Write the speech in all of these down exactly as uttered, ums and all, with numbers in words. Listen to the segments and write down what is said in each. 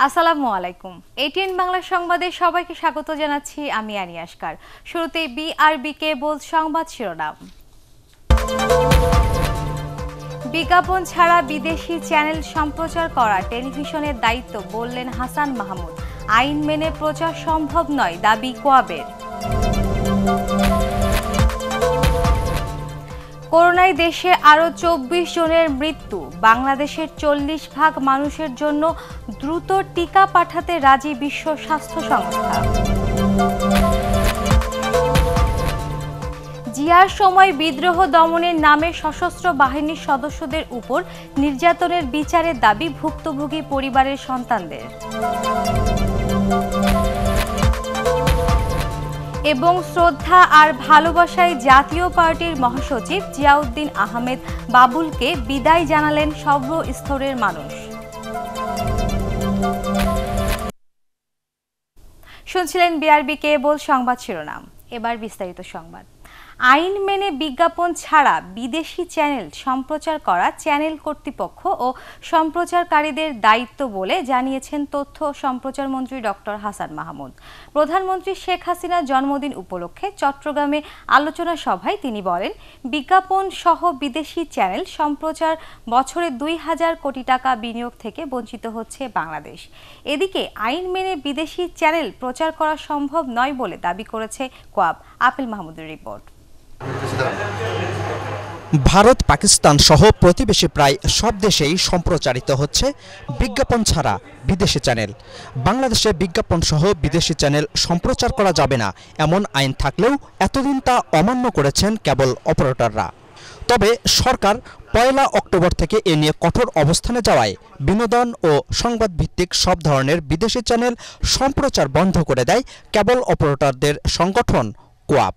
আসসালামু আলাইকুম। এটিএন বাংলা সংবাদে সবাইকে স্বাগত জানাচ্ছি আমি আনি আসকার। শুরুতেই বিআরবি কেবল সংবাদ শিরোনাম। বিজ্ঞাপন ছাড়া বিদেশি চ্যানেল সম্প্রচার করা টেলিভিশনের দায়িত্ব বললেন হাসান মাহমুদ। আইন মেনে প্রচার সম্ভব নয় দাবি কোয়াবের। করোনায় দেশে আরও চব্বিশ জনের মৃত্যু। বাংলাদেশের চল্লিশ ভাগ মানুষের জন্য দ্রুত টিকা পাঠাতে রাজি বিশ্ব স্বাস্থ্য সংস্থা। জিয়ার সময় বিদ্রোহ দমনের নামে সশস্ত্র বাহিনীর সদস্যদের উপর নির্যাতনের বিচারের দাবি ভুক্তভোগী পরিবারের সন্তানদের। এবং শ্রদ্ধা আর ভালোবাসায় জাতীয় পার্টির মহাসচিব জিয়াউদ্দিন আহমেদ বাবুলকে বিদায় জানালেন সর্বস্তরের মানুষ। শুনছিলেন বিআরবি কেবল সংবাদ শিরোনাম। এবার বিস্তারিত সংবাদ। আইন মেনে বিজ্ঞাপন ছাড়া বিদেশি চ্যানেল সম্প্রচার করা চ্যানেল কর্তৃপক্ষ ও সম্প্রচারকারীদের দায়িত্ব বলে জানিয়েছেন তথ্য ও সম্প্রচার মন্ত্রী ডক্টর হাসান মাহমুদ। প্রধানমন্ত্রী শেখ হাসিনার জন্মদিন উপলক্ষে চট্টগ্রামে আলোচনা সভায় তিনি বলেন, বিজ্ঞাপন সহ বিদেশি চ্যানেল সম্প্রচার বছরে দুই হাজার কোটি টাকা বিনিয়োগ থেকে বঞ্চিত হচ্ছে বাংলাদেশ। এদিকে আইন মেনে বিদেশি চ্যানেল প্রচার করা সম্ভব নয় বলে দাবি করেছে কোয়াব। আপিল মাহমুদের রিপোর্ট। ভারত, পাকিস্তান সহ প্রতিবেশী প্রায় সব দেশেই সম্প্রচারিত হচ্ছে বিজ্ঞাপন ছাড়া বিদেশি চ্যানেল। বাংলাদেশে বিজ্ঞাপন সহ বিদেশি চ্যানেল সম্প্রচার করা যাবে না এমন আইন থাকলেও এতদিন তা অমান্য করেছেন কেবল অপারেটররা। তবে সরকার পয়লা অক্টোবর থেকে এ নিয়ে কঠোর অবস্থানে যাওয়ায় বিনোদন ও সংবাদ ভিত্তিক সব ধরনের বিদেশি চ্যানেল সম্প্রচার বন্ধ করে দেয় কেবল অপারেটরদের সংগঠন কোয়াব।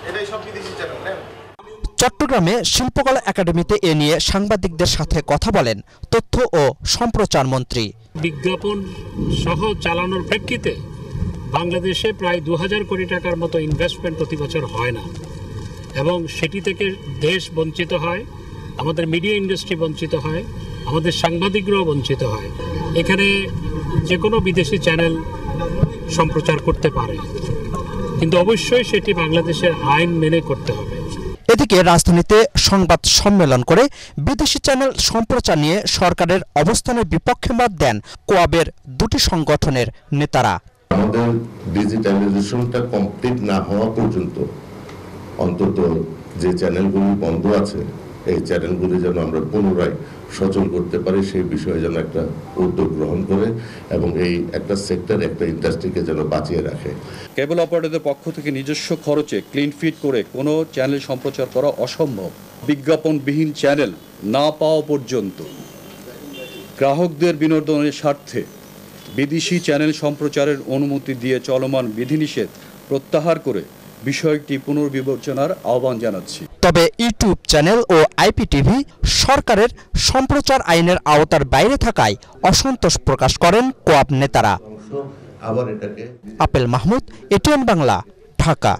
চট্টগ্রামে শিল্পকলা একাডেমিতে এ নিয়ে সাংবাদিকদের সাথে কথা বলেন তথ্য ও সম্প্রচার মন্ত্রী। বিজ্ঞাপন সহ চালানোর প্রেক্ষিতে বাংলাদেশে প্রায় দু হাজার কোটি টাকার মতো ইনভেস্টমেন্ট প্রতি বছর হয় না এবং সেটি থেকে দেশ বঞ্চিত হয়, আমাদের মিডিয়া ইন্ডাস্ট্রি বঞ্চিত হয়, আমাদের সাংবাদিকরাও বঞ্চিত হয়। এখানে যে কোনো বিদেশি চ্যানেল সম্প্রচার করতে পারে, কিন্তু অবশ্যই সেটি বাংলাদেশের আইন মেনে করতে হবে। এদিকে রাজধানীতে সংবাদ সম্মেলন করে বিদেশি চ্যানেল সম্প্রচার নিয়ে সরকারের অবস্থানের বিপক্ষে মত দেন কোয়াবের দুটি সংগঠনের নেতারা। আমাদের ডিজিটালাইজেশনটা কমপ্লিট না হওয়া পর্যন্ত অন্তত যে চ্যানেলগুলি বন্ধ আছে এই চ্যানেলগুলি যেন আমরা পুনরায় সচল করতে পারি সেই বিষয়ে যেন একটা উদ্যোগ গ্রহণ করে এবং এই একটা সেক্টর একটা ইন্ডাস্ট্রিকে যেন বাঁচিয়ে রাখে। কেবল অপারেটরদের পক্ষ থেকে নিজস্ব খরচে ক্লিন ফিট করে কোনো চ্যানেল সম্প্রচার করা অসম্ভব। বিজ্ঞাপনবিহীন চ্যানেল না পাওয়া পর্যন্ত গ্রাহকদের বিনোদনের স্বার্থে বিদেশি চ্যানেল সম্প্রচারের অনুমতি দিয়ে চলমান বিধিনিষেধ প্রত্যাহার করে বিষয়টি পুনর্বিবেচনার আহ্বান জানাচ্ছি। তবে ইউটিউব চ্যানেল ও আইপিটিভি সরকারের সম্প্রচার আইনের আওতার বাইরে থাকায় অসন্তোষ প্রকাশ করেন কোয়াব নেতারা। আপেল মাহমুদ, এটিএন বাংলা, ঢাকা।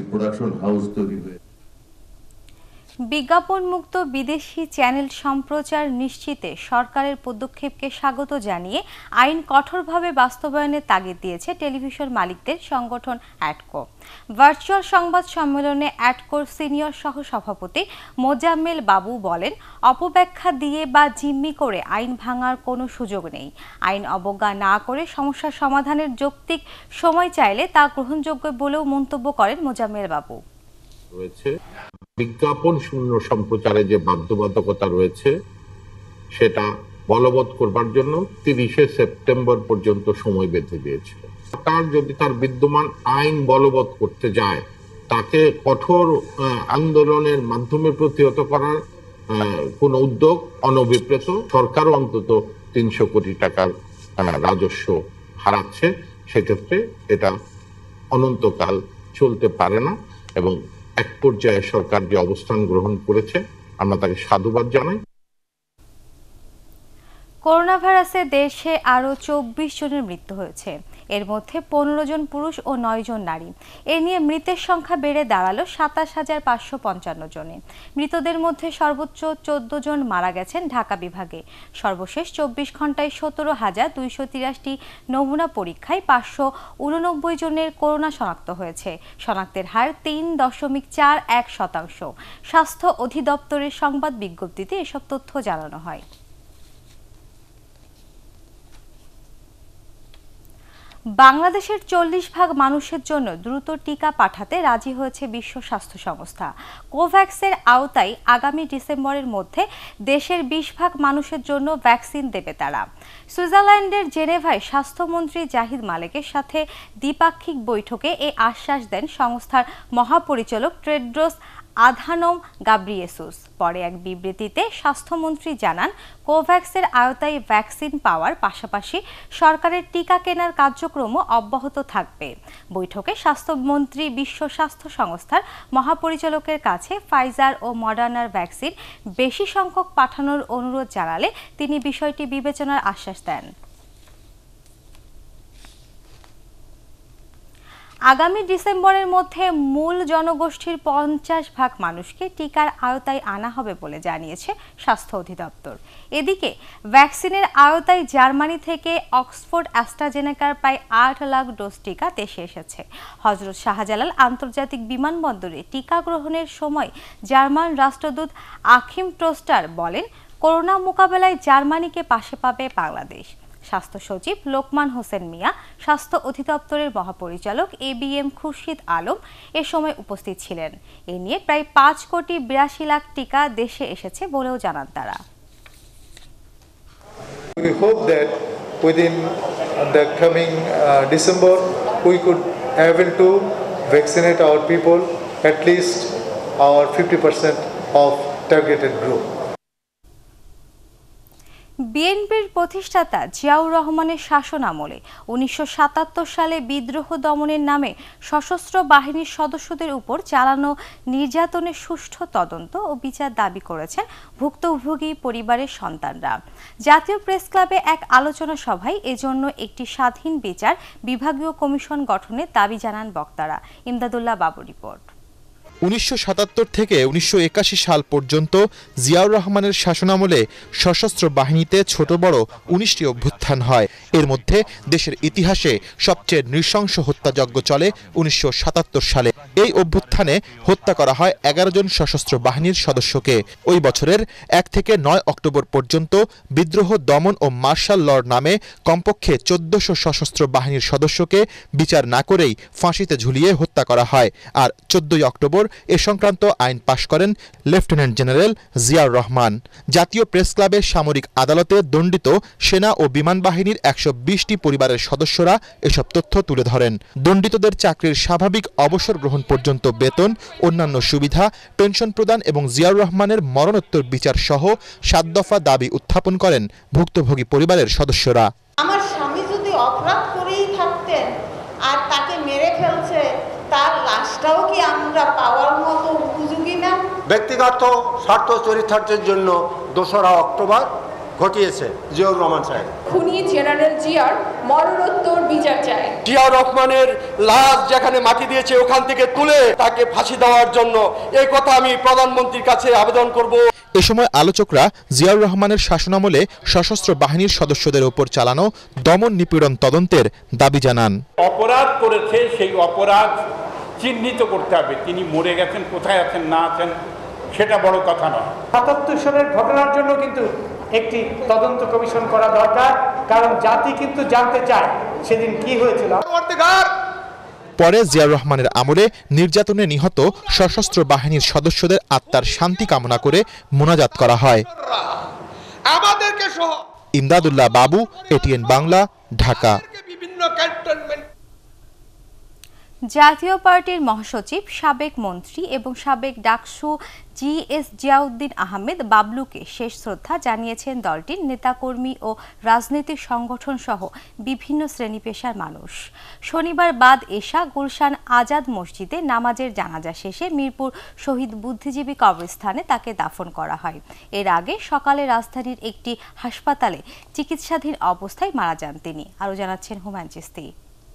বিজ্ঞাপন মুক্ত বিদেশি চ্যানেল সম্প্রচার নিশ্চিতে সরকারের পদক্ষেপকে স্বাগত জানিয়ে আইন কঠোরভাবে বাস্তবায়নের তাগিদ দিয়েছে টেলিভিশন মালিকদের সংগঠন অ্যাডকো। ভার্চুয়াল সংবাদ সম্মেলনে অ্যাডকোর সিনিয়র সহ সভাপতি মোজাম্মেল বাবু বলেন, অপব্যাখ্যা দিয়ে বা জিম্মি করে আইন ভাঙার কোনো সুযোগ নেই। আইন অবজ্ঞা না করে সমস্যার সমাধানের যৌক্তিক সময় চাইলে তা গ্রহণযোগ্য বলেও মন্তব্য করেন মোজাম্মেল বাবু। বিজ্ঞাপন শূন্য সম্প্রচারে যে বাধ্যবাধকতা রয়েছে সেটা বলবৎ করবার জন্য তিরিশে সেপ্টেম্বর পর্যন্ত সময় বেঁধে দিয়েছে। সরকার যদি তার বিদ্যমান আইন বলবৎ করতে যায় তাকে কঠোর আন্দোলনের মাধ্যমে প্রতিহত করার কোন উদ্যোগ অনভিপ্রেত। সরকারও অন্তত তিনশো কোটি টাকার রাজস্ব হারাচ্ছে, সেক্ষেত্রে এটা অনন্তকাল চলতে পারে না এবং এক পর্যায়ে সরকার যে অবস্থান গ্রহণ করেছে আমরা তাকে সাধুবাদ জানাই। করোনা ভাইরাসে দেশে আরও চব্বিশ জনের মৃত্যু হয়েছে। এর মধ্যে পনেরো জন পুরুষ ও নয় জন নারী। এ নিয়ে মৃতের সংখ্যা বেড়ে দাঁড়ালো সাতাশ হাজার পাঁচশো পঞ্চান্ন জনে। মৃতদের মধ্যে সর্বোচ্চ চোদ্দ জন মারা গেছেন ঢাকা বিভাগে। সর্বশেষ চব্বিশ ঘন্টায় সতেরো হাজার দুইশো তিরাশটি নমুনা পরীক্ষায় পাঁচশো উননব্বই জনের করোনা শনাক্ত হয়েছে। শনাক্তের হার তিন দশমিক চার এক শতাংশ। স্বাস্থ্য অধিদপ্তরের সংবাদ বিজ্ঞপ্তিতে এসব তথ্য জানানো হয়। বাংলাদেশের চল্লিশ ভাগ মানুষের জন্য দ্রুত টিকা পাঠাতে রাজি হয়েছে বিশ্ব স্বাস্থ্য সংস্থা। কোভ্যাক্সের আওতায় আগামী ডিসেম্বরের মধ্যে দেশের বিশ ভাগ মানুষের জন্য ভ্যাকসিন দেবে তারা। সুইজারল্যান্ডের জেনেভায় স্বাস্থ্যমন্ত্রী জাহিদ মালেকের সাথে দ্বিপাক্ষিক বৈঠকে এই আশ্বাস দেন সংস্থার মহাপরিচালক টেড্রোস আধানম গাব্রিয়েসুস। পরে এক বিবৃতিতে স্বাস্থ্যমন্ত্রী জানান, কোভ্যাক্সের আওতায় ভ্যাকসিন পাওয়ার পাশাপাশি সরকারের টিকা কেনার কার্যক্রমও অব্যাহত থাকবে। বৈঠকে স্বাস্থ্যমন্ত্রী বিশ্ব স্বাস্থ্য সংস্থার মহাপরিচালকের কাছে ফাইজার ও মডার্নার ভ্যাকসিন বেশি সংখ্যক পাঠানোর অনুরোধ জানালে তিনি বিষয়টি বিবেচনার আশ্বাস দেন। আগামী ডিসেম্বরের মধ্যে মূল জনগোষ্ঠীর পঞ্চাশ ভাগ মানুষকে টিকার আওতায় আনা হবে বলে জানিয়েছে স্বাস্থ্য অধিদপ্তর। এদিকে ভ্যাকসিনের আওতায় জার্মানি থেকে অক্সফোর্ড অ্যাস্ট্রাজেনেকার প্রায় আট লাখ ডোজ টিকা দেশে এসেছে। হযরত শাহজালাল আন্তর্জাতিক বিমানবন্দরে টিকা গ্রহণের সময় জার্মান রাষ্ট্রদূত আখিম ট্রোস্টার বলেন, করোনা মোকাবেলায় জার্মানিকে পাশে পাবে বাংলাদেশ। স্বাস্থ্য সচিব লোকমান হোসেন মিয়া, স্বাস্থ্য অধিদপ্তরের মহাপরিচালক A B M Khurshid Alam এ সময় উপস্থিত ছিলেন। এ নিয়ে প্রায় পাঁচ কোটি বিরাশি লাখ টিকা দেশে এসেছে বলেও জানান তারা। We hope that within the coming uh, December we could able to vaccinate our people, at least our fifty percent of targeted group. বিএনপির প্রতিষ্ঠাতা জিয়াউর রহমানের শাসন আমলে উনিশশো সাতাত্তর সালে বিদ্রোহ দমনের নামে সশস্ত্র বাহিনীর সদস্যদের উপর চালানো নির্যাতনের সুষ্ঠু তদন্ত ও বিচার দাবি করেছেন ভুক্তভোগী পরিবারের সন্তানরা। জাতীয় প্রেস ক্লাবে এক আলোচনা সভায় এজন্য একটি স্বাধীন বিচার বিভাগীয় কমিশন গঠনের দাবি জানান বক্তারা। ইমদাদুল্লাহ বাবু রিপোর্ট। উনিশশো সাতাত্তর থেকে উনিশশো একাশি সাল পর্যন্ত জিয়াউর রহমানের শাসনামলে সশস্ত্র বাহিনীতে ছোট বড় উনিশটি অভ্যুত্থান হয়। এর মধ্যে দেশের ইতিহাসে সবচেয়ে নৃশংস হত্যাযজ্ঞ চলে উনিশশো সাতাত্তর সালে। এই অভ্যুত্থানে হত্যা করা হয় এগারো জন সশস্ত্র বাহিনীর সদস্যকে। ওই বছরের এক থেকে নয় অক্টোবর পর্যন্ত বিদ্রোহ দমন ও মার্শাল লর নামে কমপক্ষে চোদ্দশো সশস্ত্র বাহিনীর সদস্যকে বিচার না করেই ফাঁসিতে ঝুলিয়ে হত্যা করা হয়। আর চোদ্দই অক্টোবর এ সংক্রান্ত আইন পাশ করেন লেফটেন্যান্ট জেনারেল জিয়াউর রহমান। জাতীয় প্রেস ক্লাবের সামরিক আদালতে দণ্ডিত সেনা ও বিমান বাহিনীর একশো বিশটি পরিবারের সদস্যরা এসব তথ্য তুলে ধরেন। দণ্ডিতদের চাকরির স্বাভাবিক অবসর গ্রহণ পর্যন্ত বেতন, অন্যান্য সুবিধা, পেনশন প্রদান এবং জিয়াউর রহমানের মরণোত্তর বিচার সহ সাত দফা দাবি উত্থাপন করেন ভুক্তভোগী পরিবারের সদস্যরা। আমার স্বামী যদি অপরাধ করেই থাকতেন আর তাকে মেরে ফেলছে, তার লাশটাও কি আমরা পাওয়ার মতো উপযোগী না? ব্যক্তিগত স্বার্থ চরিতার্থের জন্য দোসরা অক্টোবর ঘটিয়েছে জিয়াউর রহমান সাহেব। খুনি জেনারেল জিয়ার মরণোত্তর বিচার চায়। জিয়াউর রহমানের লাশ যেখানে মাটি দিয়েছে ওখান থেকে তুলে তাকে ফাঁসি দেওয়ার জন্য এই কথা আমি প্রধানমন্ত্রীর কাছে আবেদন করব। এ সময় আলোচকরা জিয়াউর রহমানের শাসনামলে সশস্ত্র বাহিনীর সদস্যদের উপর চালানো দমন নিপীড়ন তদন্তের দাবি জানান। অপরাধ করেছে, সেই অপরাধ চিহ্নিত করতে হবে। তিনি মরে গেছেন, কোথায় আছেন না আছেন সেটা বড় কথা নয়। সাতাত্তর সালের ঘটনার জন্য কিন্তু একটি তদন্ত কমিশন করা দরকার, কারণ জাতি কিন্তু জানতে চায় সেদিন কি হয়েছিল। পরে জিয়াউর রহমানের আমলে নির্যাতনে নিহত সশস্ত্র বাহিনীর সদস্যদের আত্মার শান্তি কামনা করে মোনাজাত করা হয়। ইমদাদুল্লাহ বাবু, এটিএন বাংলা, ঢাকা। জাতীয় পার্টির মহাসচিব, সাবেক মন্ত্রী এবং সাবেক ডাকসু জি এস জিয়াউদ্দিন আহমেদ বাবলুকে শেষ শ্রদ্ধা জানিয়েছেন দলটির নেতাকর্মী ও রাজনৈতিক সংগঠন সহ বিভিন্ন শ্রেণী পেশার মানুষ। শনিবার বাদ এশা গুলশান আজাদ মসজিদে নামাজের জানাজা শেষে মিরপুর শহীদ বুদ্ধিজীবী কবরস্থানে তাকে দাফন করা হয়। এর আগে সকালে রাজধানীর একটি হাসপাতালে চিকিৎসাধীন অবস্থায় মারা যান তিনি। আরও জানাচ্ছেন হুমায়ুন চিস্তি।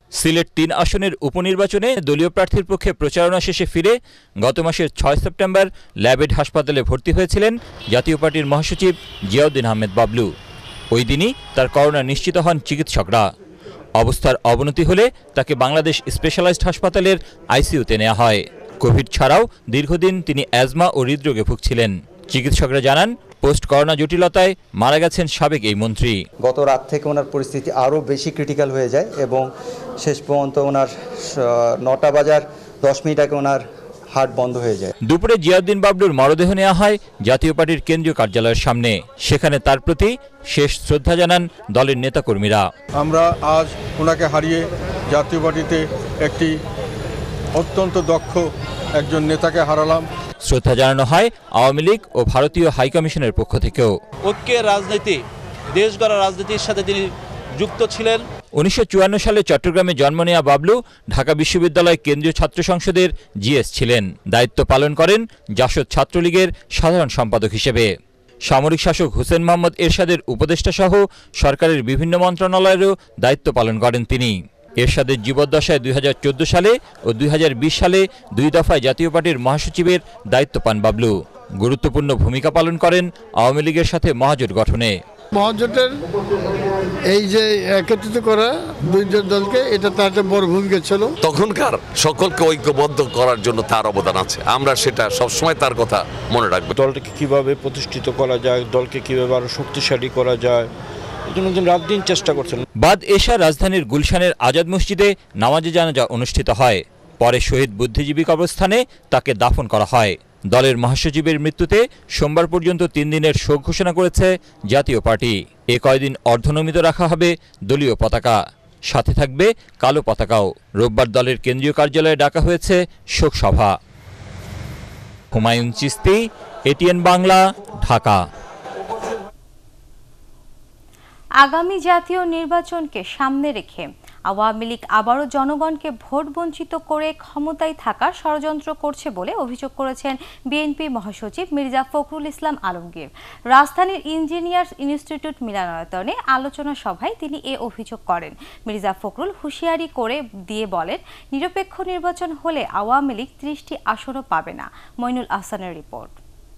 সিলেট তিন আসনের উপনির্বাচনে দলীয় প্রার্থীর পক্ষে প্রচারণা শেষে ফিরে গত মাসের ছয় সেপ্টেম্বর ল্যাবেড হাসপাতালে ভর্তি হয়েছিলেন জাতীয় পার্টির মহাসচিব জিয়াউদ্দিন আহমেদ বাবলু। ওই দিনই তার করোনা নিশ্চিত হন চিকিৎসকরা। অবস্থার অবনতি হলে তাকে বাংলাদেশ স্পেশালাইজড হাসপাতালের আইসিইউতে নেওয়া হয়। কোভিড ছাড়াও দীর্ঘদিন তিনি অ্যাজমা ও হৃদরোগে ভুগছিলেন। চিকিৎসকরা জানান, পোস্ট করোনা জটিলতায় মারা গেছেন সাবেক এই মন্ত্রী। গত রাত থেকে ওনার পরিস্থিতি আরও বেশি ক্রিটিক্যাল হয়ে যায় এবং শেষ পর্যন্ত ওনার নটা বাজার দশ মিনিট আগে ওনার হার্ট বন্ধ হয়ে যায়। দুপুরে জিয়াউদ্দিন বাবলুর মরদেহ নেওয়া হয় জাতীয় পার্টির কেন্দ্রীয় কার্যালয়ের সামনে। সেখানে তার প্রতি শেষ শ্রদ্ধা জানান দলের নেতাকর্মীরা। আমরা আজ ওনাকে হারিয়ে জাতীয় পার্টিতে একটি অত্যন্ত দক্ষ একজন নেতাকে হারালাম। শ্রদ্ধা জানানো হয় আওয়ামী লীগ ও ভারতীয় হাইকমিশনের পক্ষ থেকেও। ঐক্যের রাজনীতি, দেশ গড়া রাজনীতির সাথে তিনি যুক্ত ছিলেন। উনিশশো চুয়ান্ন সালে চট্টগ্রামে জন্ম নেওয়া বাবলু ঢাকা বিশ্ববিদ্যালয় কেন্দ্রীয় ছাত্র সংসদের জিএস ছিলেন। দায়িত্ব পালন করেন জাসদ ছাত্রলীগের সাধারণ সম্পাদক হিসেবে। সামরিক শাসক হুসেন মোহাম্মদ এরশাদের উপদেষ্টা সহ সরকারের বিভিন্ন মন্ত্রণালয়েরও দায়িত্ব পালন করেন তিনি। এরশাদের জীবদ্দশায় দুই হাজার চোদ্দ সালে ও দুই হাজার বিশ সালে দুই দফায় জাতীয় পার্টির মহাসচিবের দায়িত্ব পান বাবলু। গুরুত্বপূর্ণ ভূমিকা পালন করেন আওয়ামী লীগের সাথে মহাজোট গঠনে। মহাজোটের এই যে একত্রিত করা দুইজন দলকে, এটা তার একটা বড় ভূমিকা ছিল। তখনকার সকলকে ঐক্যবদ্ধ করার জন্য তার অবদান আছে, আমরা সেটা সবসময় তার কথা মনে রাখবো। দলটাকে কিভাবে প্রতিষ্ঠিত করা যায়, দলকে কিভাবে আরো শক্তিশালী করা যায়, রাত দিন চেষ্টা করছেন। বাদ এশা রাজধানীর গুলশানের আজাদ মসজিদে নামাজে জানাজা অনুষ্ঠিত হয়। পরে শহীদ বুদ্ধিজীবী কবরস্থানে তাকে দাফন করা হয়। দলের মহাসচিবের মৃত্যুতে সোমবার পর্যন্ত তিন দিনের শোক ঘোষণা করেছে জাতীয় পার্টি। এ কয়দিন অর্ধনমিত রাখা হবে দলীয় পতাকা, সাথে থাকবে কালো পতাকাও। রোববার দলের কেন্দ্রীয় কার্যালয়ে ডাকা হয়েছে শোক সভা। হুমায়ুন চিস্তি, এটিএন বাংলা, ঢাকা। আগামী জাতীয় নির্বাচনকে সামনে রেখে আওয়ামী লীগ আবারও জনগণকে ভোট বঞ্চিত করে ক্ষমতায় থাকার ষড়যন্ত্র করছে বলে অভিযোগ করেছেন বিএনপি মহাসচিব মির্জা ফখরুল ইসলাম আলমগীর। রাজধানীর ইঞ্জিনিয়ার্স ইনস্টিটিউট মিলনায়তনে আলোচনা সভায় তিনি এ অভিযোগ করেন। মির্জা ফখরুল হুঁশিয়ারি করে দিয়ে বলেন, নিরপেক্ষ নির্বাচন হলে আওয়ামী লীগ ত্রিশটি আসনও পাবে না। মইনুল আহসানের রিপোর্ট।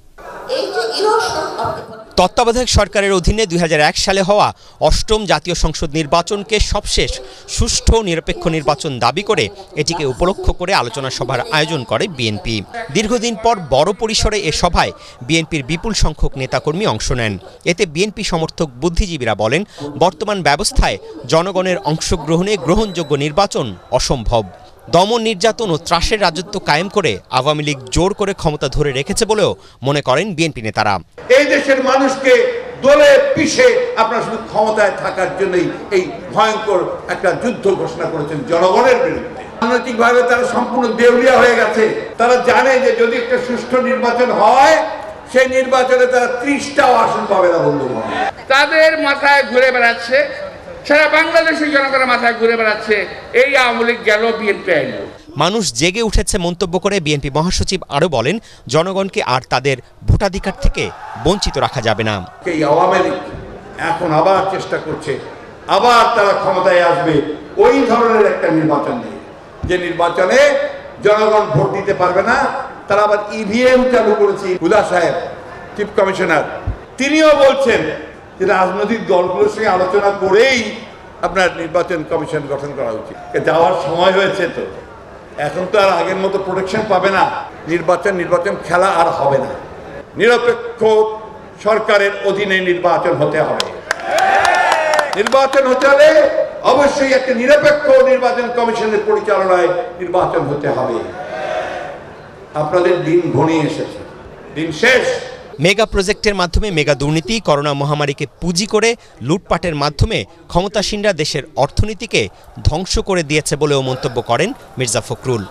তত্ত্বাবধায়ক সরকারের অধীনে দুই হাজার এক সালে হওয়া অষ্টম জাতীয় সংসদ নির্বাচনকে সবশেষ সুষ্ঠু নিরপেক্ষ নির্বাচন দাবি করে এটিকে উপলক্ষ করে আলোচনা সভার আয়োজন করে বিএনপি। দীর্ঘদিন পর বড় পরিসরে এ সভায় বিএনপির বিপুল সংখ্যক নেতাকর্মী অংশ নেন। এতে বিএনপি সমর্থক বুদ্ধিজীবীরা বলেন, বর্তমান ব্যবস্থায় জনগণের অংশগ্রহণে গ্রহণযোগ্য নির্বাচন অসম্ভব। দমন, নির্যাতন ও ত্রাসের রাজত্ব কায়েম করে আওয়ামী লীগ জোর করে ক্ষমতা ধরে রেখেছে বলেও মনে করেন বিএনপি নেতারা। এই দেশের মানুষকে দলে পিষে আপনারা শুধু ক্ষমতায় থাকার জন্যই এই ভয়ঙ্কর একটা যুদ্ধ ঘোষণা করেছেন জনগণের বিরুদ্ধে। রাজনৈতিকভাবে তারা সম্পূর্ণ দেউলিয়া হয়ে গেছে। তারা জানে যে যদি একটা সুষ্ঠু নির্বাচন হয়, সেই নির্বাচনে তারা ত্রিশটাও আসন পাবে না। বন্ধুগণ, তাদের মাথায় ঘুরে বেড়াচ্ছে, সারা বাংলাদেশের জনগণের মাথায় ঘুরে বেড়াচ্ছে এই আওয়ামী লীগ গেল, বিএনপি আইল। মানুষ জেগে উঠেছে মন্তব্য করে বিএনপি মহাসচিব আরো বলেন, জনগণকে আর তাদের ভোটাধিকার থেকে বঞ্চিত রাখা যাবে না। এই আওয়ামী লীগ এখন আবার চেষ্টা করছে, আবার তারা ক্ষমতায় আসবে ওই ধরনের একটা নির্বাচন নিয়ে, যে নির্বাচনে জনগণ ভোট দিতে পারবে না। তারা আবার ইভিএম চালু করেছে। হুদা সাহেব, চিফ কমিশনার, তিনিও বলছেন যে রাজনৈতিক দলগুলোর সঙ্গে আলোচনা করেই আপনার নির্বাচন কমিশন গঠন করা উচিত। যাওয়ার সময় হয়েছে তো, এখন তো আর আগের মতো প্রোটেকশন পাবে না। নির্বাচন নির্বাচন খেলা আর হবে না। নিরপেক্ষ সরকারের অধীনে নির্বাচন হতে হবে। নির্বাচন হতে হলে অবশ্যই একটা নিরপেক্ষ নির্বাচন কমিশনের পরিচালনায় নির্বাচন হতে হবে। আপনাদের দিন ঘনিয়ে এসেছে, দিন শেষ। মেগা প্রজেক্টের মাধ্যমে মেগা দুর্নীতি, করোনা মহামারীকে পুঁজি করে লুটপাটের মাধ্যমে ক্ষমতাসীনরা দেশের অর্থনীতিকে ধ্বংস করে দিয়েছে বলেও মন্তব্য করেন মির্জা ফখরুল।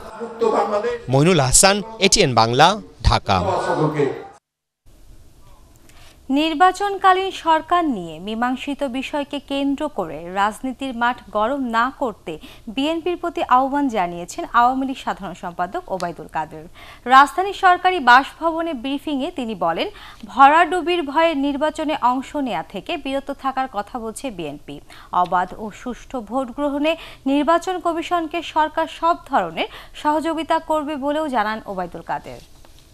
মইনুল আহসান, এটিএন বাংলা, ঢাকা। নির্বাচনকালীন সরকার নিয়ে মীমাংসিত বিষয়কে কেন্দ্র করে রাজনীতির মাঠ গরম না করতে বিএনপির প্রতি আহ্বান জানিয়েছেন আওয়ামী লীগ সাধারণ সম্পাদক ওবায়দুল কাদের। রাজধানীর সরকারি বাসভবনে ব্রিফিংয়ে তিনি বলেন, ভরাডুবির ভয়ে নির্বাচনে অংশ নেওয়া থেকে বিরত থাকার কথা বলছে বিএনপি। অবাধ ও সুষ্ঠু ভোট গ্রহণে নির্বাচন কমিশনকে সরকার সব ধরনের সহযোগিতা করবে বলেও জানান ওবায়দুল কাদের।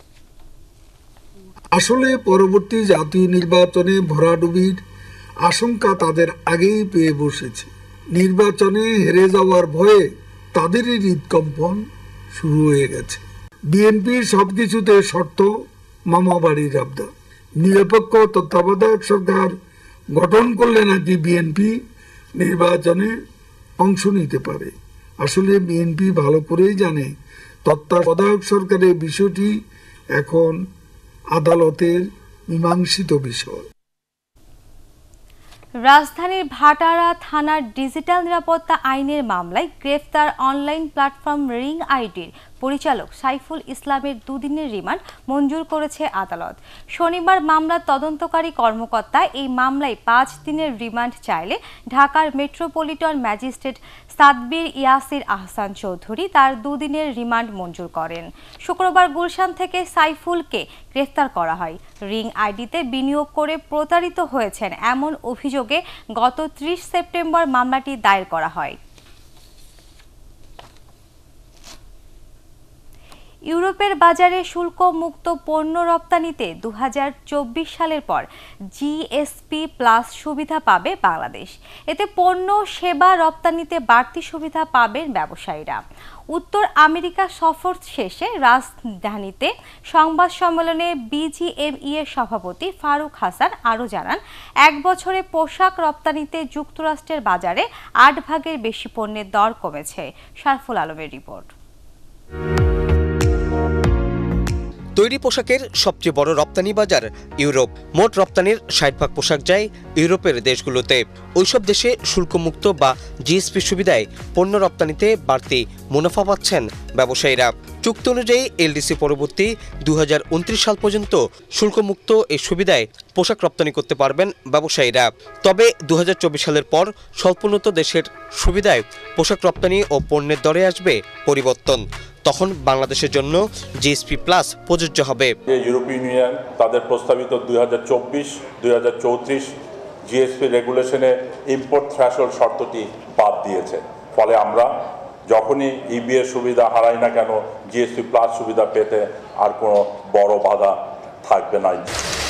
আসলে পরবর্তী জাতীয় নির্বাচনে ভরাডুবির আশঙ্কা তাদের আগেই পেয়ে বসেছে। নির্বাচনে হেরে যাওয়ার ভয়ে তাদেরই হৃদকম্পন শুরু হয়ে গেছে। বিএনপির সবকিছুতে শর্ত মামাবাড়ির আবদার। নিরপেক্ষ তত্ত্বাবধায়ক সরকার গঠন করলে নাকি বিএনপি নির্বাচনে অংশ নিতে পারে। আসলে বিএনপি ভালো করেই জানে তত্ত্বাবধায়ক সরকারের বিষয়টি এখন আদালতের মীমাংসিত বিষয়। রাজধানীর ভাটারা থানার ডিজিটাল নিরাপত্তা আইনের মামলায় গ্রেফতার অনলাইন প্ল্যাটফর্ম রিং আইডির পরিচালক সাইফুল ইসলামের দুদিনের রিমান্ড মঞ্জুর করেছে আদালত। শনিবার মামলার তদন্তকারী কর্মকর্তা এই মামলায় পাঁচ দিনের রিমান্ড চাইলে ঢাকার মেট্রোপলিটন ম্যাজিস্ট্রেট সাদবির ইয়াসির আহসান চৌধুরী তার দুদিনের রিমান্ড মঞ্জুর করেন। শুক্রবার গুলশান থেকে সাইফুলকে গ্রেফতার করা হয়। রিং আইডিতে বিনিয়োগ করে প্রতারিত হয়েছেন এমন অভিযোগে গত ত্রিশ সেপ্টেম্বর মামলাটি দায়ের করা হয়। ইউরোপের বাজারে শুল্ক মুক্ত পণ্য রপ্তানিতে দু হাজার চব্বিশ সালের পর জিএসপি প্লাস সুবিধা পাবে বাংলাদেশ। এতে পণ্য সেবা রপ্তানিতে বাড়তি সুবিধা পাবেন ব্যবসায়ীরা। উত্তর আমেরিকা সফর শেষে রাজধানীতে সংবাদ সম্মেলনে বিজিএমই এর সভাপতি ফারুক হাসান আরও জানান, এক বছরে পোশাক রপ্তানিতে যুক্তরাষ্ট্রের বাজারে আট ভাগের বেশি পণ্যের দর কমেছে। শারফুল আলমের রিপোর্ট। তৈরি পোশাকের সবচেয়ে বড় রপ্তানি বাজার ইউরোপ। মোট রপ্তানির ষাট ভাগ পোশাক যায় ইউরোপের দেশগুলোতে। ওইসব দেশে শুল্কমুক্ত বা জিএসপি সুবিধায় পণ্য রপ্তানিতে বাড়তি মুনাফা পাচ্ছেন ব্যবসায়ীরা। চুক্তি অনুযায়ী এলডিসি পরবর্তী দু হাজার উনত্রিশ সাল পর্যন্ত শুল্কমুক্ত এই সুবিধায় পোশাক রপ্তানি করতে পারবেন ব্যবসায়ীরা। তবে দু হাজার চব্বিশ সালের পর স্বল্পোন্নত দেশের সুবিধায় পোশাক রপ্তানি ও পণ্যের দরে আসবে পরিবর্তন। তখন বাংলাদেশের জন্য জিএসপি প্লাস প্রযোজ্য হবে। ইউরোপীয় ইউনিয়ন তাদের প্রস্তাবিত দুই হাজার চব্বিশ দুই হাজার চৌত্রিশ জিএসপি রেগুলেশনে ইম্পোর্ট থ্রেশহোল্ড শর্তটি বাদ দিয়েছে। ফলে আমরা যখনই ইবি এর সুবিধা হারাই না কেন, জিএসপি প্লাস সুবিধা পেতে আর কোনো বড় বাধা থাকবে না।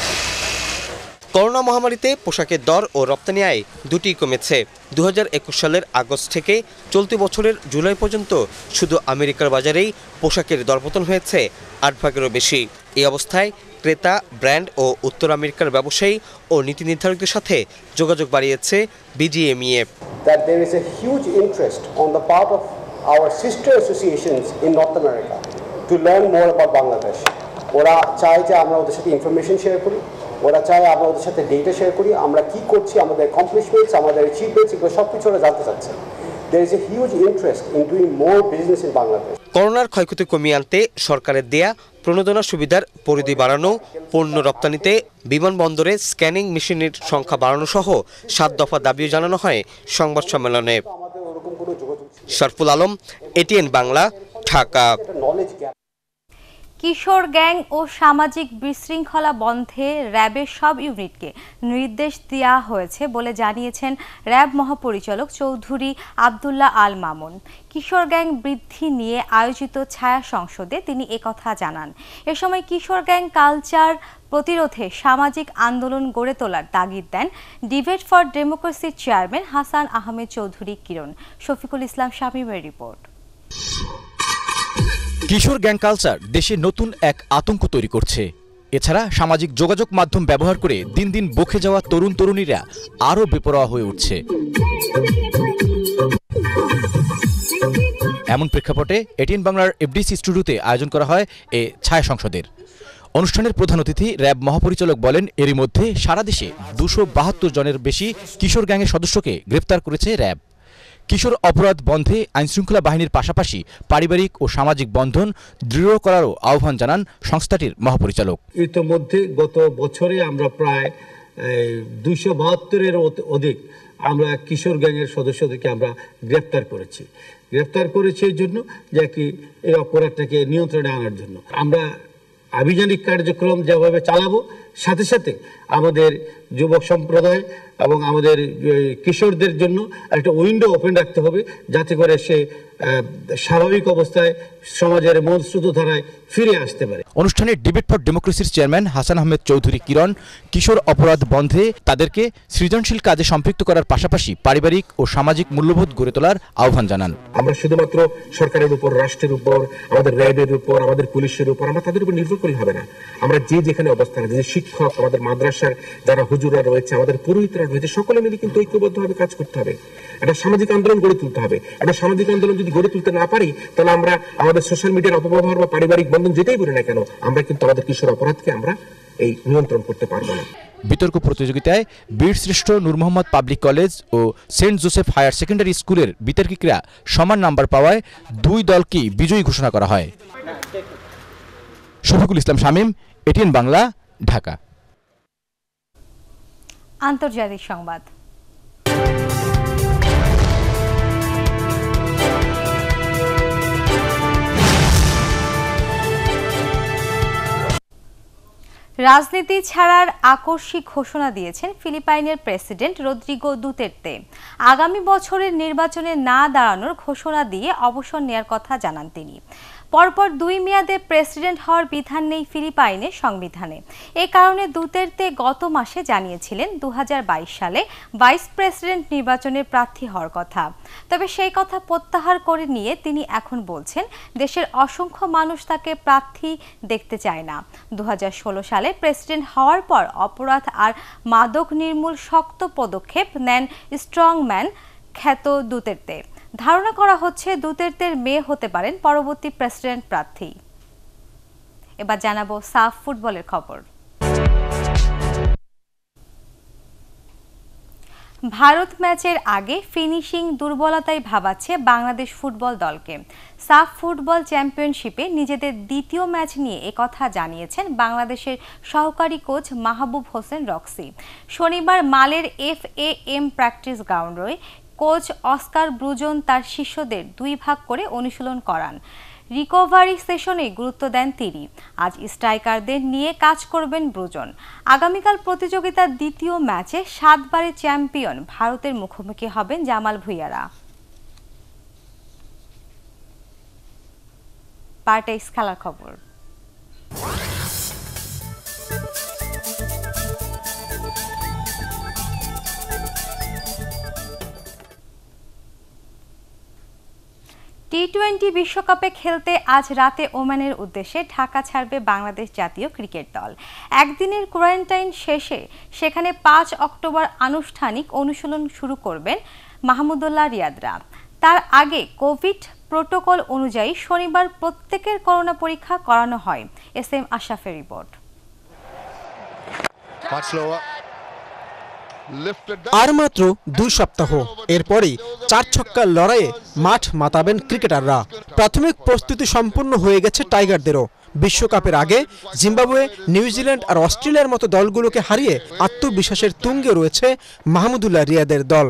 করোনা মহামারীতে পোশাকের দর ও রপ্তানি আয় দুটিই কমেছে। দু হাজার একুশ সালের আগস্ট থেকে চলতি বছরের জুলাই পর্যন্ত শুধু আমেরিকার বাজারেই পোশাকের দরপতন হয়েছে আট ভাগেরও বেশি। এই অবস্থায় ক্রেতা, ব্র্যান্ড ও উত্তর আমেরিকার ব্যবসায়ী ও নীতি নির্ধারকদের সাথে যোগাযোগ বাড়িয়েছে BGMEA. That there is a huge interest on the part of our sister associations in North America to learn more about Bangladesh. ওরা চায় যে আমরা ওদের সাথে ইনফরমেশন শেয়ার করি, ওরা চায় আমরা ওদের সাথে ডেটা শেয়ার করি, আমরা কি করছি, আমাদের অ্যাকমপ্লিশমেন্টস, আমাদের অ্যাচিভমেন্টস, এগুলো সব কিছু ওরা জানতে চাচ্ছে। There is a huge interest in doing more business in Bangladesh. করোনার ক্ষয়ক্ষতি কমিয়ে আনতে সরকারের দেয়া প্রণোদনা সুবিধার পরিধি বাড়ানো, পণ্য রপ্তানিতে বিমানবন্দরে স্ক্যানিং মেশিনের সংখ্যা বাড়ানো সহ সাত দফা দাবিও জানানো হয় সংবাদ সম্মেলনে। শারফুল আলম, এটিএন বাংলা, ঢাকা। কিশোর গ্যাং ও সামাজিক বিশৃঙ্খলা বন্ধে র্যাবের সব ইউনিটকে নির্দেশ দেওয়া হয়েছে বলে জানিয়েছেন র্যাব মহাপরিচালক চৌধুরী আবদুল্লাহ আল মামুন। কিশোর গ্যাং বৃদ্ধি নিয়ে আয়োজিত ছায়া সংসদে তিনি একথা জানান। এ সময় কিশোর গ্যাং কালচার প্রতিরোধে সামাজিক আন্দোলন গড়ে তোলার তাগিদ দেন ডিবেট ফর ডেমোক্রেসির চেয়ারম্যান হাসান আহমেদ চৌধুরী কিরণ। শফিকুল ইসলাম শামীমের রিপোর্ট। কিশোর গ্যাং কালচার দেশে নতুন এক আতঙ্ক তৈরি করছে। এছাড়া সামাজিক যোগাযোগ মাধ্যম ব্যবহার করে দিন দিন বকে যাওয়া তরুণ তরুণীরা আরও বেপরোয়া হয়ে উঠছে। এমন প্রেক্ষাপটে এটিএন বাংলার এফডিসি স্টুডিওতে আয়োজন করা হয় এ ছায়া সংসদের। অনুষ্ঠানের প্রধান অতিথি র্যাব মহাপরিচালক বলেন, এরই মধ্যে সারা দেশে দুশো বাহাত্তর জনের বেশি কিশোর গ্যাংয়ের সদস্যকে গ্রেপ্তার করেছে র্যাব। কিশোর অপরাধ বন্ধে আইনশৃঙ্খলা বাহিনীর পাশাপাশি পারিবারিক ও সামাজিক বন্ধন দৃঢ় করারও আহ্বান জানান সংস্থাটির মহাপরিচালক। ইতিমধ্যে গত বছরে আমরা প্রায় দুইশো বাহাত্তরের অধিক আমরা কিশোর গ্যাংয়ের সদস্যদেরকে আমরা গ্রেপ্তার করেছি গ্রেপ্তার করেছি এই জন্য যে কি এই অপরাধটাকে নিয়ন্ত্রণে আনার জন্য আমরা আভিযানিক কার্যক্রম যেভাবে চালাবো, সাথে সাথে আমাদের যুবক সম্প্রদায় এবং আমাদের কিশোরদের জন্য একটা উইন্ডো ওপেন রাখতে হবে, যাতে করে সে স্বাভাবিক অবস্থায় সমাজের মূল স্রোতধারায় ফিরে আসতে পারে। অনুষ্ঠানে ডিবেট ফর ডেমোক্রেসির চেয়ারম্যান হাসান আহমেদ চৌধুরী কিরণ কিশোর অপরাধ বন্ধে তাদেরকে সৃজনশীল কাজে সম্পৃক্ত করার পাশাপাশি পারিবারিক ও সামাজিক মূল্যবোধ গড়ে তোলার আহ্বান জানান। আমরা শুধুমাত্র সরকারের উপর, রাষ্ট্রের উপর, আমাদের র্যাবের উপর, আমাদের পুলিশের উপর আমরা তাদের উপর নির্ভর করলে হবে না। আমরা যে যেখানে অবস্থান আছে, যে শিক্ষক, আমাদের মাদ্রাসার যারা হুজুরা রয়েছে, আমাদের পুরোহিতরা রয়েছে, সকলে মিলে কিন্তু ঐক্যবদ্ধভাবে কাজ করতে হবে। একটা সামাজিক আন্দোলন গড়ে তুলতে হবে। একটা সামাজিক আন্দোলন যদি গড়ে তুলতে না পারি, তাহলে আমরা আমাদের সোশ্যাল মিডিয়ার অপব্যবহার বা পারিবারিক বন্ধন যেটাই বলি না কেন, আমরা কিন্তু আমাদের কিশোর অপরাধকে আমরা এই নিয়ন্ত্রণ করতে পারবো না। বিতর্ক প্রতিযোগিতায় বীরশ্রেষ্ঠ নূর মোহাম্মদ পাবলিক কলেজ ও সেন্ট জোসেফ হায়ার সেকেন্ডারি স্কুলের বিতর্কিকরা সমান নাম্বার পাওয়ায় দুই দলকেই বিজয়ী ঘোষণা করা হয়। শফিকুল ইসলাম শামীম, এটিএন বাংলা, ঢাকা। আন্তর্জাতিক সংবাদ। রাজনীতি ছাড়ার আকস্মিক ঘোষণা দিয়েছেন ফিলিপাইনের প্রেসিডেন্ট রদ্রিগো দুতের্তে। আগামী বছরের নির্বাচনে না দাঁড়ানোর ঘোষণা দিয়ে অবসর নেয়ার কথা জানান তিনি। পরপর দুই মেয়াদে প্রেসিডেন্ট হওয়ার বিধান নেই ফিলিপাইনের সংবিধানে। এ কারণে দুতের্তে গত মাসে জানিয়েছিলেন দু হাজার বাইশ সালে ভাইস প্রেসিডেন্ট নির্বাচনে প্রার্থী হওয়ার কথা। তবে সেই কথা প্রত্যাহার করে নিয়ে তিনি এখন বলছেন দেশের অসংখ্য মানুষ তাকে প্রার্থী দেখতে চায় না। দু হাজার ষোলো সালে প্রেসিডেন্ট হওয়ার পর অপরাধ আর মাদক নির্মূল শক্ত পদক্ষেপ নেন স্ট্রংম্যান খ্যাত দুতের্তে। ধারণা করা হচ্ছে দুতের্তের মেয়ে হতে পারেন পরবর্তী প্রেসিডেন্ট প্রার্থী। এবার জানাবো সাফ ফুটবলের খবর। ভারত ম্যাচের আগে ফিনিশিং দুর্বলতায় ভাবাচ্ছে বাংলাদেশ ফুটবল দলকে। সাফ ফুটবল চ্যাম্পিয়নশিপে নিজেদের দ্বিতীয় ম্যাচ নিয়ে একথা জানিয়েছেন বাংলাদেশের সহকারী কোচ মাহবুব হোসেন রক্সি। শনিবার মালের এফ এ এম প্র্যাকটিস গ্রাউন্ডে কোচ অস্কার ব্রুজন তার শিষ্যদের দুই ভাগ করে অনুশীলন করান। রিকভারি সেশনে গুরুত্ব দেন তিনি। আজ স্ট্রাইকারদের নিয়ে কাজ করবেন ব্রুজন। আগামীকাল প্রতিযোগিতার দ্বিতীয় ম্যাচে সাতবারের চ্যাম্পিয়ন ভারতের মুখোমুখি হবেন জামাল ভুঁইয়ারা। পার্টেক্স খেলার খবর। টি টোয়েন্টি বিশ্বকাপে খেলতে আজ রাতে ওমানের উদ্দেশ্যে ঢাকা ছাড়বে বাংলাদেশ জাতীয় ক্রিকেট দল। একদিনের কোয়ারেন্টাইন শেষে সেখানে পাঁচ অক্টোবর আনুষ্ঠানিক অনুশীলন শুরু করবেন মাহমুদুল্লাহ রিয়াদরা। তার আগে কোভিড প্রোটোকল অনুযায়ী শনিবার প্রত্যেকের করোনা পরীক্ষা করানো হয়। এস এম আশরাফের রিপোর্ট। আর মাত্র দুই সপ্তাহ, এরপরই চার ছক্কার লড়াইয়ে মাঠ মাতাবেন ক্রিকেটাররা। প্রাথমিক প্রস্তুতি সম্পূর্ণ হয়ে গেছে টাইগারদেরও। বিশ্বকাপের আগে জিম্বাবুয়ে, নিউজিল্যান্ড আর অস্ট্রেলিয়ার মতো দলগুলোকে হারিয়ে আত্মবিশ্বাসের তুঙ্গে রয়েছে মাহমুদুল্লাহ রিয়াদের দল।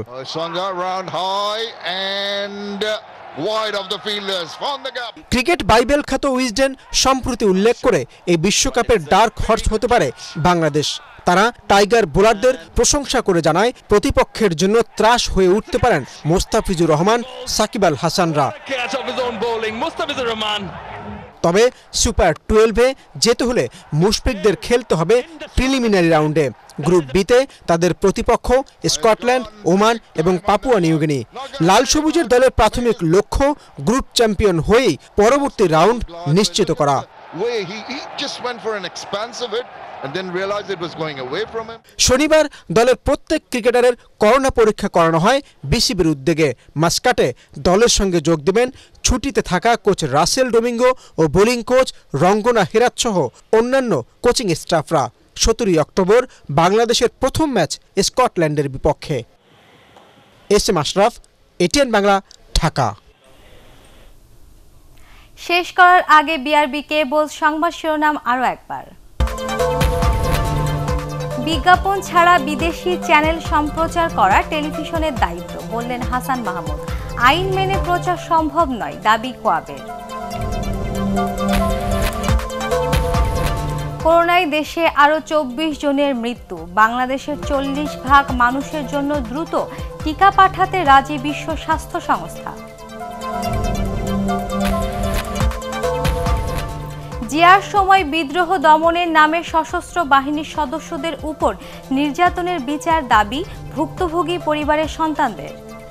ক্রিকেট বাইবেল খ্যাত উইজডেন সম্প্রতি উল্লেখ করে এই বিশ্বকাপের ডার্ক হর্স হতে পারে বাংলাদেশ। তারা টাইগার বোলারদের প্রশংসা করে জানায় প্রতিপক্ষের জন্য ত্রাস হয়ে উঠতে পারেন মোস্তাফিজুর রহমান, সাকিব আল হাসানরা। তবে সুপার টুয়েলভে যেতে হলে মুশফিকদের খেলতে হবে প্রিলিমিনারি রাউন্ডে। গ্রুপ বিতে তাদের প্রতিপক্ষ স্কটল্যান্ড, ওমান এবং পাপুয়া নিউগিনি। লাল সবুজের দলের প্রাথমিক লক্ষ্য গ্রুপ চ্যাম্পিয়ন হয়েই পরবর্তী রাউন্ড নিশ্চিত করা। শনিবার দলের প্রত্যেক ক্রিকেটারের করোনা পরীক্ষা করানো হয় বিসিবির উদ্যোগে। মাস্কাটে দলের সঙ্গে যোগ দেবেন ছুটিতে থাকা কোচ রাসেল ডোমিঙ্গো ও বোলিং কোচ রঙ্গনা হেরাত সহ অন্যান্য কোচিং স্টাফরা। সতেরোই অক্টোবর বাংলাদেশের প্রথম ম্যাচ স্কটল্যান্ডের বিপক্ষে। S M Ashraf, ATN Bangla, Dhaka. শেষ করার আগে বিআরবি কেবল সংবাদ শিরোনাম আরও একবার। বিজ্ঞাপন ছাড়া বিদেশি চ্যানেল সম্প্রচার করা টেলিভিশনের দায়িত্ব, বললেন হাসান মাহমুদ। আইন মেনে প্রচার সম্ভব নয়, দাবি কোয়াবের। করোনায় দেশে আরও চব্বিশ জনের মৃত্যু, বাংলাদেশের চল্লিশ ভাগ মানুষের জন্য দ্রুত টিকা পাঠাতে রাজি বিশ্ব স্বাস্থ্য সংস্থা। জিয়ার সময় বিদ্রোহ দমনের নামে সশস্ত্র বাহিনীর সদস্যদের উপর নির্যাতনের বিচার দাবি ভুক্তভোগী পরিবারের সন্তানদের।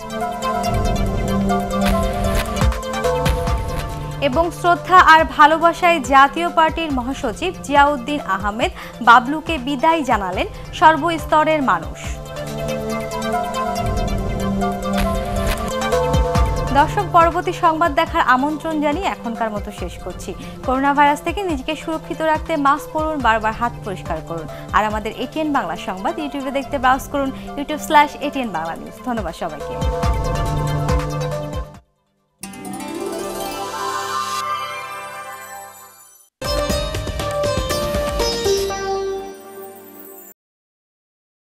এবং শ্রদ্ধা আর ভালোবাসায় জাতীয় পার্টির মহাসচিব জিয়াউদ্দিন আহমেদ বাবলুকে বিদায় জানালেন সর্বস্তরের মানুষ। দর্শক, পরবর্তী সংবাদ দেখার আমন্ত্রণ জানিয়ে এখনকার মতো শেষ করছি। করোনা ভাইরাস থেকে নিজেকে সুরক্ষিত রাখতে মাস্ক পরুন, বারবার হাত পরিষ্কার করুন। আর আমাদের এটিএন বাংলা সংবাদ ইউটিউবে দেখতে ব্রাউজ করুন YouTube slash ATN Bangla news. ধন্যবাদ সবাইকে।